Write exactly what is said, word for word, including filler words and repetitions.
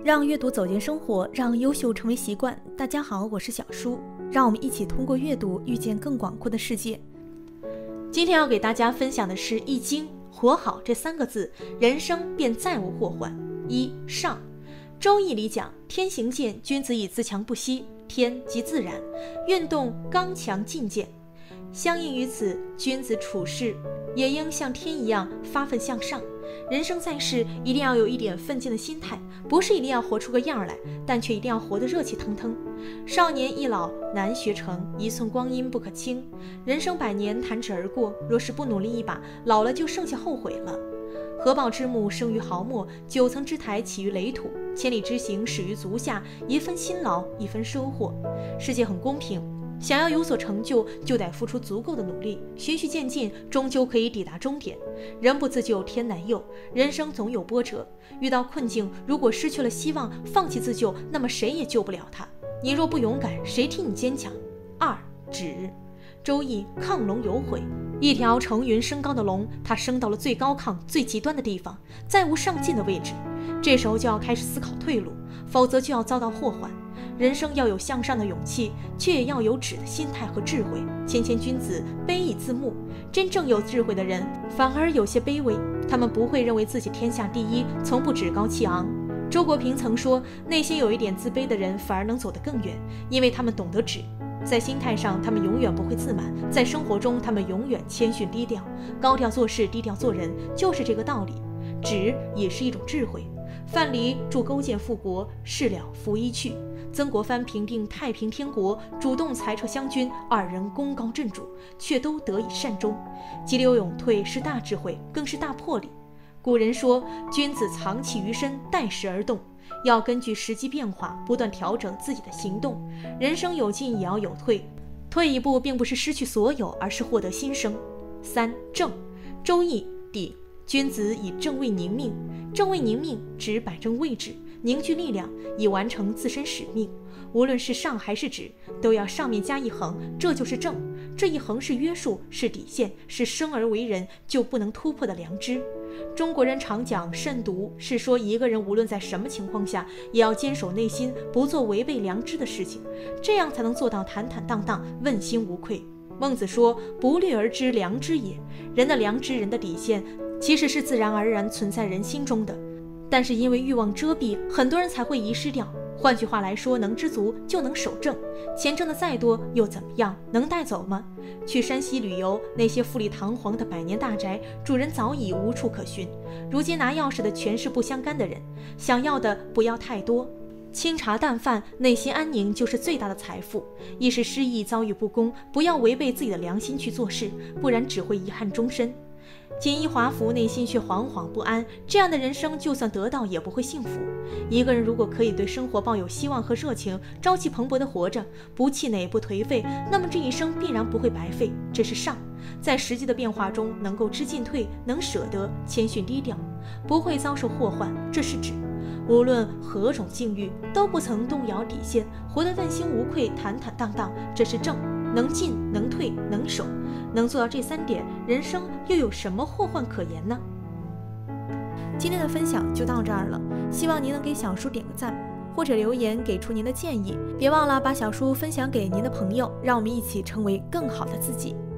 让阅读走进生活，让优秀成为习惯。大家好，我是小舒，让我们一起通过阅读遇见更广阔的世界。今天要给大家分享的是《易经》活好这三个字，人生便再无祸患。一上，周易里讲，天行健，君子以自强不息。天即自然，运动刚强进谏。相应于此，君子处事也应像天一样发奋向上。人生在世，一定要有一点奋进的心态，不是一定要活出个样来，但却一定要活得热气腾腾。少年易老难学成，一寸光阴不可轻。人生百年弹指而过，若是不努力一把，老了就剩下后悔了。合抱之木生于毫末，九层之台起于垒土，千里之行始于足下，一分辛劳一分收获。世界很公平，想要有所成就，就得付出足够的努力，循序渐进，终究可以抵达终点。人不自救天难佑，人生总有波折，遇到困境，如果失去了希望，放弃自救，那么谁也救不了他。你若不勇敢，谁替你坚强？二止，周易亢龙有悔，一条乘云升高的龙，它升到了最高亢最极端的地方，再无上进的位置，这时候就要开始思考退路，否则就要遭到祸患。人生要有向上的勇气，却也要有止的心态和智慧。谦谦君子，卑以自牧。真正有智慧的人反而有些卑微，他们不会认为自己天下第一，从不趾高气昂。周国平曾说，内心有一点自卑的人反而能走得更远，因为他们懂得止。在心态上，他们永远不会自满；在生活中，他们永远谦逊低调。高调做事，低调做人，就是这个道理。止也是一种智慧。范蠡助勾践复国，事了拂衣去；曾国藩平定太平天国，主动裁撤湘军，二人功高震主，却都得以善终。急流勇退是大智慧，更是大魄力。古人说，君子藏器于身，待时而动，要根据时机变化，不断调整自己的行动。人生有进也要有退，退一步并不是失去所有，而是获得新生。三正，周易底，君子以正位宁命。正位宁命指摆正位置，凝聚力量，以完成自身使命。无论是上还是止，都要上面加一横，这就是正。这一横是约束，是底线，是生而为人就不能突破的良知。中国人常讲慎独，是说一个人无论在什么情况下，也要坚守内心，不做违背良知的事情，这样才能做到坦坦荡荡，问心无愧。孟子说，不虑而知良知也。人的良知，人的底线，其实是自然而然存在人心中的，但是因为欲望遮蔽，很多人才会遗失掉。换句话来说，能知足就能守正，钱挣的再多又怎么样？能带走吗？去山西旅游，那些富丽堂皇的百年大宅，主人早已无处可寻，如今拿钥匙的全是不相干的人。想要的不要太多，清茶淡饭，内心安宁就是最大的财富。一时失意遭遇不公，不要违背自己的良心去做事，不然只会遗憾终身。锦衣华服，内心却惶惶不安，这样的人生就算得到也不会幸福。一个人如果可以对生活抱有希望和热情，朝气蓬勃地活着，不气馁不颓废，那么这一生必然不会白费。这是上，在实际的变化中能够知进退，能舍得，谦逊低调，不会遭受祸患。这是止，无论何种境遇都不曾动摇底线，活得问心无愧，坦坦荡荡。这是正，能进能退能守，能做到这三点，人生又有什么祸患可言呢？今天的分享就到这儿了，希望您能给小叔点个赞，或者留言给出您的建议。别忘了把小叔分享给您的朋友，让我们一起成为更好的自己。